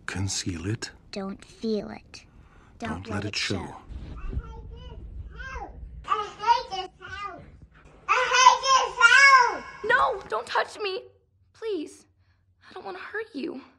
conceal it. Don't feel it. Don't let it show. No, don't touch me. Please. I don't want to hurt you.